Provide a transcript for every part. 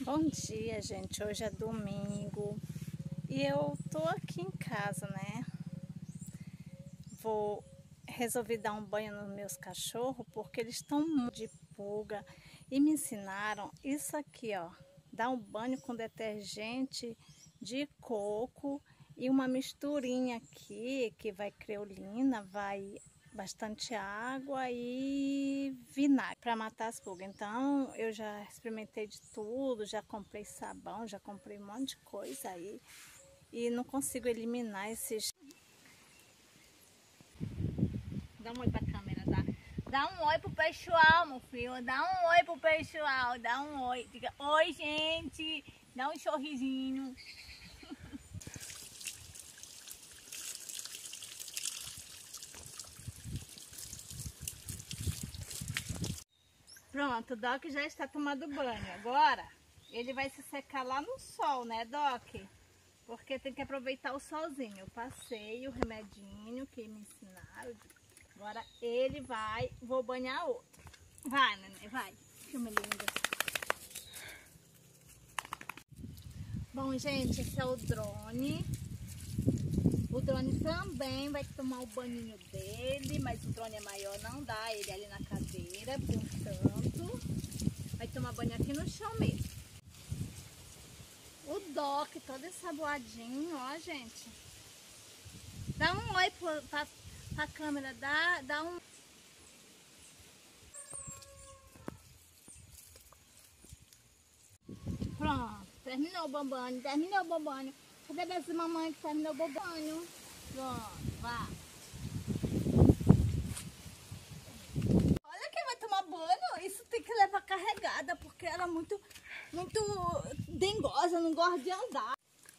Bom dia, gente. Hoje é domingo e eu tô aqui em casa, né? Resolvi dar um banho nos meus cachorros porque eles estão de pulga e me ensinaram isso aqui, ó. Dar um banho com detergente de coco e uma misturinha aqui que vai creolina, vai bastante água e vinagre para matar as pulgas. Então eu já experimentei de tudo, já comprei sabão, já comprei um monte de coisa aí e não consigo eliminar esses. Dá um oi pra câmera, dá um oi pro pessoal, meu filho, dá um oi pro pessoal, dá um oi, diga oi, gente, dá um sorrisinho. Pronto, o Doc já está tomando banho. Agora ele vai se secar lá no sol, né, Doc? Porque tem que aproveitar o solzinho. Eu passei o remedinho que me ensinaram. Agora ele vai, vou banhar outro. Vai, neném, vai. Filme lindo. Bom, gente, esse é o drone. O drone também vai tomar o banhinho dele, mas o drone é maior, não dá ele ali na cadeira, portanto, vai tomar banho aqui no chão mesmo. O Doc todo ensaboadinho, ó, gente. Dá um oi pra câmera, dá um... Pronto, terminou o banho, terminou o banho. Cadê essa mamãe que terminou o banho? Pronto, vá. Olha quem vai tomar banho, isso tem que levar carregada, porque ela é muito dengosa, não gosta de andar.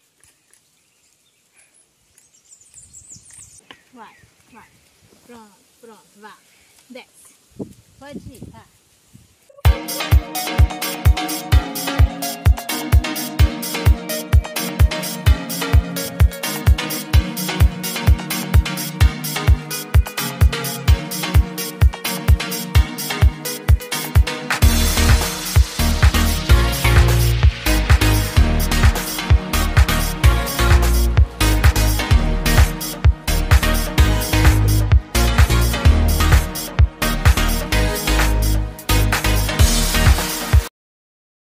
Vai. Pronto, vá. Desce. Pode ir, tá?